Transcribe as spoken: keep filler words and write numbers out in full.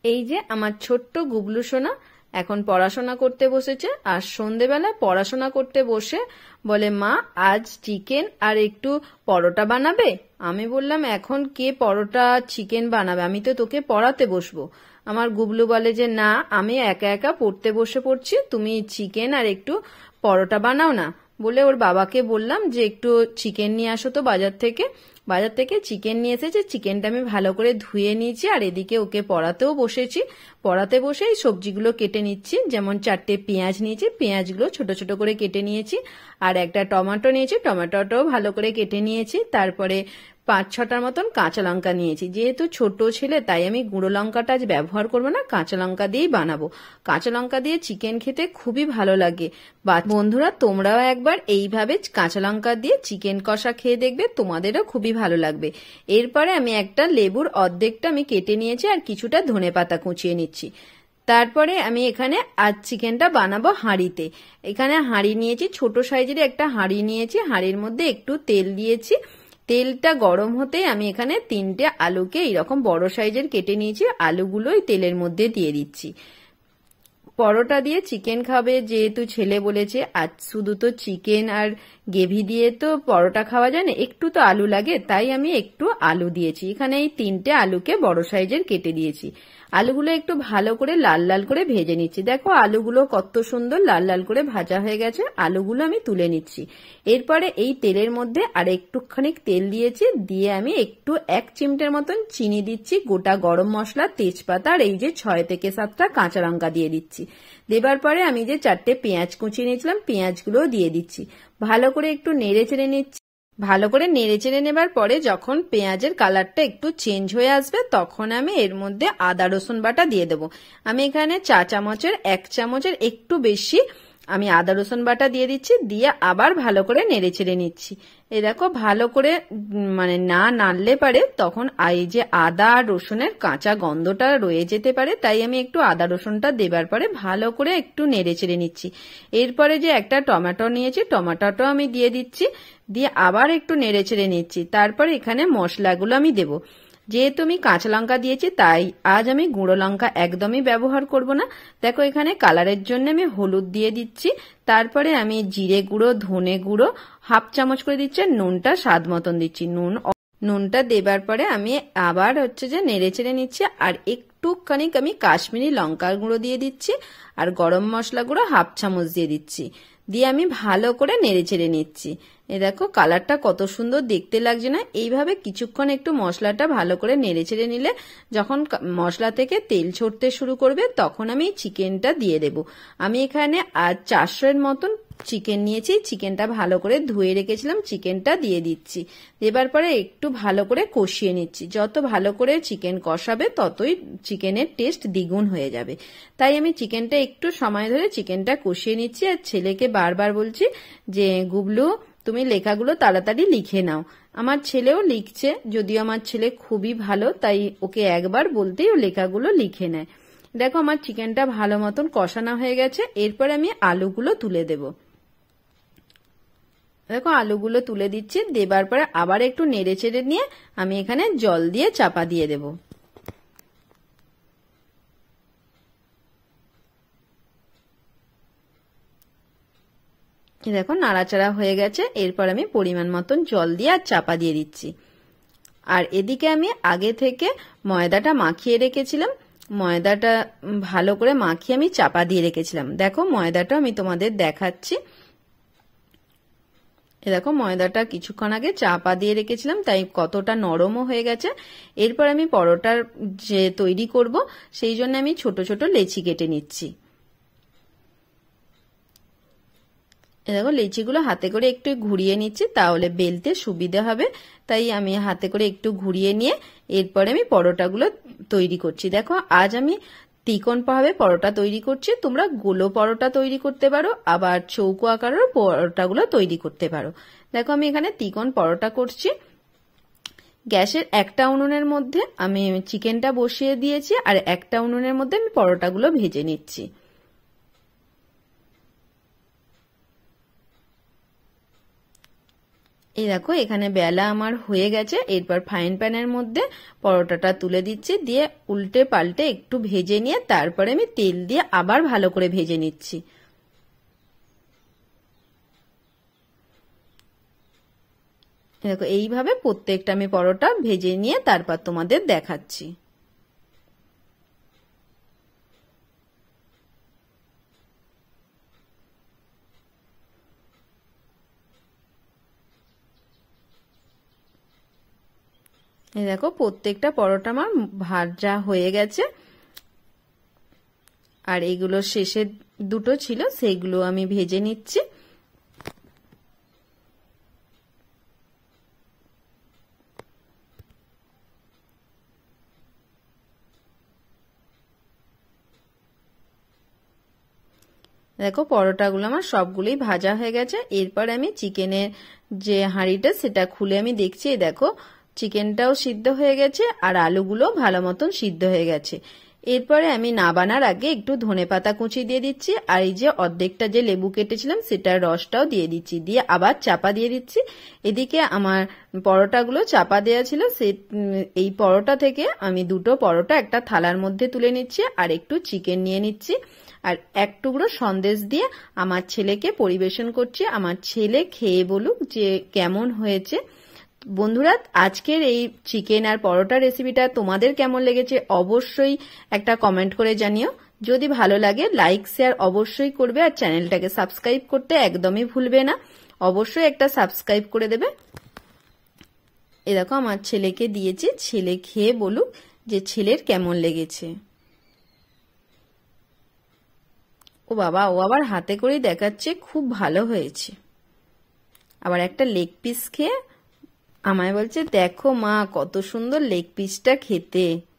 এই যে আমার ছোট্ট গুবলু সোনা এখন পড়াশোনা করতে বসেছে। আর সন্ধেবেলায় পড়াশোনা করতে বসে বলে, মা আজ চিকেন আর একটু পরোটা বানাবে? আমি বললাম, এখন কে পরোটা চিকেন বানাবে, আমি তো তোকে পড়াতে বসবো। আমার গুবলু বলে যে, না আমি একা একা পড়তে বসে পড়ছি, তুমি চিকেন আর একটু পরোটা বানাও না। বলে ওর বাবাকে বললাম যে একটু চিকেন নিয়ে আসো তো বাজার থেকে। বাজার থেকে চিকেন নিয়ে এসেছে, চিকেনটা আমি ভালো করে ধুয়ে নিয়েছি। আর এদিকে ওকে পড়াতেও বসেছি। পড়াতে বসে এই সবজিগুলো কেটে নিচ্ছি। যেমন চারটে পেঁয়াজ নিয়েছি, পেঁয়াজগুলো ছোট ছোট করে কেটে নিয়েছি। আর একটা টমেটো নিয়েছি, টমেটোটাও ভালো করে কেটে নিয়েছি। তারপরে পাঁচ ছটার মতন কাঁচা লঙ্কা নিয়েছি। যেহেতু ছোট ছেলে তাই আমি গুঁড়ো লঙ্কাটা আজ ব্যবহার করবো না, কাঁচা লঙ্কা দিয়েই বানাবো। কাঁচা লঙ্কা দিয়ে চিকেন খেতে খুবই ভালো লাগে। বা বন্ধুরা, তোমরাও একবার এইভাবে কাঁচা লঙ্কা দিয়ে চিকেন কষা খেয়ে দেখবে, তোমাদেরও খুবই ভালো লাগবে। এরপরে আমি একটা লেবুর অর্ধেকটা আমি কেটে নিয়েছি আর কিছুটা ধনেপাতা কুচিয়ে নিচ্ছি। তারপরে আমি এখানে আজ চিকেনটা বানাবো হাঁড়িতে। এখানে হাঁড়ি নিয়েছি, ছোট সাইজের একটা হাঁড়ি নিয়েছি। হাঁড়ির মধ্যে একটু তেল দিয়েছি। তেলটা গরম হতেই আমি এখানে তিনটে আলুকে এরকম বড় সাইজের কেটে নিয়েছি। আলুগুলো এই তেলের মধ্যে দিয়ে দিচ্ছি। পরোটা দিয়ে চিকেন খাবে যেহেতু ছেলে বলেছে, আজ শুধু তো চিকেন আর গ্রেভি দিয়ে তো পরোটা খাওয়া যায় না, একটু তো আলু লাগে, তাই আমি একটু আলু দিয়েছি। এখানে এই তিনটে আলুকে বড় সাইজের কেটে দিয়েছি। আলুগুলো একটু ভালো করে লাল লাল করে ভেজে নিচ্ছি। দেখো আলুগুলো কত সুন্দর লাল লাল করে ভাজা হয়ে গেছে। আলুগুলো আমি তুলে নিচ্ছি। এরপরে এই তেলের মধ্যে আর একটুখানি তেল দিয়েছি, দিয়ে আমি একটু এক চিমটের মতন চিনি দিচ্ছি, গোটা গরম মশলা, তেজপাতা আর এই যে ছয় থেকে সাতটা কাঁচা লঙ্কা দিয়ে দিচ্ছি। দেবার পরে আমি যে চারটে পেঁয়াজ কুচিয়ে নিয়েছিলাম, পেঁয়াজগুলো দিয়ে দিচ্ছি। ভালো করে একটু নেড়ে চেড়ে নিচ্ছি। ভালো করে নেড়ে চেড়ে নেবার পরে যখন পেঁয়াজের কালারটা একটু চেঞ্জ হয়ে আসবে, তখন আমি এর মধ্যে আদা রসুন বাটা দিয়ে দেবো। আমি এখানে চা চামচের এক চামচের একটু বেশি আমি আদা রসুন বাটা দিয়ে দিচ্ছি। দিয়ে আবার ভালো করে নেড়ে চেড়ে নিচ্ছি। এই দেখো ভালো করে মানে না নাড়লে পারে তখন এই যে আদা আর রসুনের কাঁচা গন্ধটা রয়ে যেতে পারে, তাই আমি একটু আদা রসুনটা দেবার পরে ভালো করে একটু নেড়ে চেড়ে নিচ্ছি। এরপরে যে একটা টমেটো নিয়েছি, টমেটোটাও আমি দিয়ে দিচ্ছি। দিয়ে আবার একটু নেড়ে চেড়ে নিচ্ছি। তারপর এখানে মশলাগুলো আমি দেবো। যেহেতু আমি কাঁচা লঙ্কা দিয়েছি তাই আজ আমি গুঁড়ো লঙ্কা একদমই ব্যবহার করব না। দেখো এখানে কালারের জন্য আমি হলুদ দিয়ে দিচ্ছি। তারপরে আমি জিরে গুঁড়ো, ধনে গুঁড়ো হাফ চামচ করে দিচ্ছি। নুনটা স্বাদ মতন দিচ্ছি। নুন নুনটা দেবার পরে আমি আবার হচ্ছে যে নেড়ে চেড়ে নিচ্ছি। আর একটুখানি আমি কাশ্মীরি লঙ্কার গুঁড়ো দিয়ে দিচ্ছি। আর গরম মশলা গুঁড়ো হাফ চামচ দিয়ে দিচ্ছি। দিয়ে আমি ভালো করে নেড়ে চেড়ে নিচ্ছি। এ দেখো কালারটা কত সুন্দর দেখতে লাগছে না? এইভাবে কিছুক্ষণ একটু মশলাটা ভালো করে নেড়ে চেড়ে নিলে যখন মশলা থেকে তেল ছড়তে শুরু করবে তখন আমি চিকেনটা দিয়ে দেব। আমি এখানে আর চারশো এর মতন চিকেন নিয়েছি। চিকেনটা ভালো করে ধুয়ে রেখেছিলাম, চিকেনটা দিয়ে দিচ্ছি। দেবার পরে একটু ভালো করে কষিয়ে নিচ্ছি। যত ভালো করে চিকেন কষাবে ততই চিকেনের টেস্ট দ্বিগুণ হয়ে যাবে। তাই আমি চিকেনটা একটু সময় ধরে চিকেনটা কষিয়ে নিচ্ছি। আর ছেলেকে বারবার বলছি যে, গুবলু তুমি লেখাগুলো তাড়াতাড়ি লিখে নাও। আমার ছেলেও লিখছে, যদিও আমার ছেলে খুবই ভালো, তাই ওকে একবার বলতেই ও লেখাগুলো লিখে নেয়। দেখো আমার চিকেনটা ভালো মতন কষানো হয়ে গেছে। এরপর আমি আলুগুলো তুলে দেব। দেখো আলুগুলো তুলে দিচ্ছি। দেবার পরে আবার একটু নেড়ে চেড়ে নিয়ে আমি এখানে জল দিয়ে চাপা দিয়ে দেব। দেখো নাড়াচাড়া হয়ে গেছে। এরপর আমি পরিমাণ মতন জল দিয়ে আর চাপা দিয়ে দিচ্ছি। আর এদিকে আমি আগে থেকে ময়দাটা মাখিয়ে রেখেছিলাম। ময়দাটা ভালো করে মাখিয়ে আমি চাপা দিয়ে রেখেছিলাম। দেখো ময়দাটা আমি তোমাদের দেখাচ্ছি। এ দেখো ময়দাটা কিছুক্ষণ আগে চাপা দিয়ে রেখেছিলাম, তাই কতটা নরমও হয়ে গেছে। এরপর আমি পরোটার যে তৈরি করব সেই জন্য আমি ছোট ছোট লেচি কেটে নিচ্ছি। দেখো লেচিগুলো হাতে করে একটু ঘুরিয়ে নিচ্ছি, তাহলে বেলতে সুবিধা হবে। তাই আমি হাতে করে একটু ঘুরিয়ে নিয়ে এরপরে আমি পরোটাগুলো তৈরি করছি। দেখো আজ আমি ত্রিকোণ ভাবে পরোটা তৈরি করছি। তোমরা গোলো পরোটা তৈরি করতে পারো, আবার চৌকো আকারের পরোটাগুলো তৈরি করতে পারো। দেখো আমি এখানে ত্রিকোণ পরোটা করছি। গ্যাসের একটা উনুনের মধ্যে আমি চিকেনটা বসিয়ে দিয়েছি, আর একটা উনুনের মধ্যে আমি পরোটাগুলো ভেজে নিচ্ছি। এই দেখো এখানে বেলা আমার হয়ে গেছে। এরপর ফ্রাইং প্যানের মধ্যে পরোটাটা তুলে দিচ্ছি, দিয়ে উল্টে পাল্টে একটু ভেজে নিয়ে তারপরে আমি তেল দিয়ে আবার ভালো করে ভেজে নিচ্ছি। দেখো এইভাবে প্রত্যেকটা আমি পরোটা ভেজে নিয়ে তারপর তোমাদের দেখাচ্ছি। এই দেখো প্রত্যেকটা পরোটা আমার ভাজা হয়ে গেছে, আর এগুলো শেষে দুটো ছিল সেইগুলো আমি ভেজে নিচ্ছি। দেখো পরোটাগুলো আমার সবগুলোই ভাজা হয়ে গেছে। এরপর আমি চিকেনের যে হাঁড়িটা সেটা খুলে আমি দেখছি, দেখো চিকেনটাও সিদ্ধ হয়ে গেছে আর আলুগুলো ভালো মতন সিদ্ধ হয়ে গেছে। এরপরে আমি নাবানার আগে একটু ধনেপাতা কুচি দিয়ে দিচ্ছি, আর এই যে অর্ধেকটা যে লেবু কেটেছিলাম সেটার রসটাও দিয়ে দিচ্ছি, দিয়ে আবার চাপা দিয়ে দিচ্ছি। এদিকে আমার পরোটাগুলো চাপা দেওয়া ছিল, সে এই পরোটা থেকে আমি দুটো পরোটা একটা থালার মধ্যে তুলে নিচ্ছি আর একটু চিকেন নিয়ে নিচ্ছি আর এক টুকরো সন্দেশ দিয়ে আমার ছেলেকে পরিবেশন করছি। আমার ছেলে খেয়ে বলুক যে কেমন হয়েছে। বন্ধুরা, আজকের এই চিকেন আর পরোটা রেসিপিটা তোমাদের কেমন লেগেছে অবশ্যই একটা কমেন্ট করে জানিও। যদি ভালো লাগে লাইক শেয়ার অবশ্যই করবে, আর চ্যানেলটাকে সাবস্ক্রাইব করতে একদমই ভুলবে না, অবশ্যই একটা সাবস্ক্রাইব করে দেবে। এ দেখো আমার ছেলেকে দিয়েছি, ছেলে খেয়ে বলুক যে ছেলের কেমন লেগেছে। ও বাবা, ও আবার হাতে করেই দেখাচ্ছে খুব ভালো হয়েছে। আবার একটা লেগ পিস খেয়ে আমায় বলছে দেখো মা কত সুন্দর লেগ পিসটা খেতে।